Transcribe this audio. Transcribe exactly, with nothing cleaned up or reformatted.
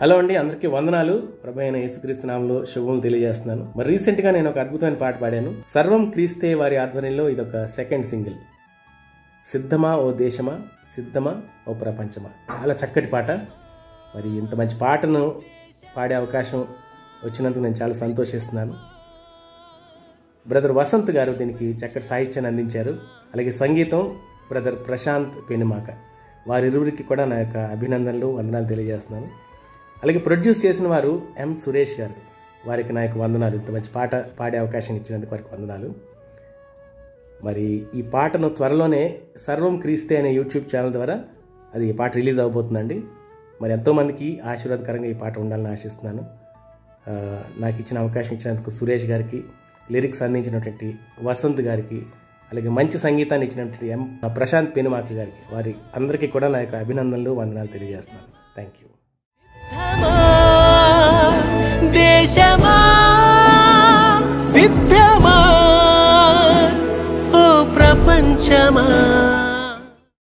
Hello అండి, అందరికీ వందనాలు. ప్రభు అయిన యేసుక్రీస్తు నామములో శుభములు తెలియజేస్తున్నాను. మరి రీసెంట్ గా నేను ఒక అద్భుతమైన పాట పాడాను. సర్వం క్రీస్తే వారి ఆధ్వర్యంలో ఇదొక సెకండ్ సింగిల్. సిద్ధమా ఓ దేశమా, సిద్ధమా ఓ ప్రపంచమా. చాలా చక్కటి పాట. మరి ఇంత మంచి పాటను పాడే అవకాశం వచ్చినందుకు నేను చాలా సంతోషిస్తున్నాను. బ్రదర్ వసంత్ గారు దీనికి చక్కటి సాహిత్యాన్ని అందించారు. అలాగే సంగీతం బ్రదర్ ప్రశాంత్ పెనుమాక. వారిరువురికి కూడా నా యొక్క అభినందనలు, వందనాలు తెలియజేస్తున్నాను. అలాగే ప్రొడ్యూస్ చేసిన వారు ఎం సురేష్ గారు. వారికి నా యొక్క వందనాలు. ఇంత మంచి పాట పాడే అవకాశం ఇచ్చినందుకు వారికి వందనాలు. మరి ఈ పాటను త్వరలోనే సర్వం క్రీస్తే అనే యూట్యూబ్ ఛానల్ ద్వారా అది ఈ పాట రిలీజ్ అవబోతుందండి. మరి ఎంతోమందికి ఆశీర్వాదకరంగా ఈ పాట ఉండాలని ఆశిస్తున్నాను. నాకు ఇచ్చిన అవకాశం ఇచ్చినందుకు సురేష్ గారికి, లిరిక్స్ అందించినటువంటి వసంత్ గారికి, అలాగే మంచి సంగీతాన్ని ఇచ్చినటువంటి ఎం ప్రశాంత్ పెనుమాక గారికి, వారి అందరికీ కూడా నా యొక్క అభినందనలు, వందనాలు తెలియజేస్తున్నాను. Thank you. దేశమా సిద్ధమా ఓ ప్రపంచమా.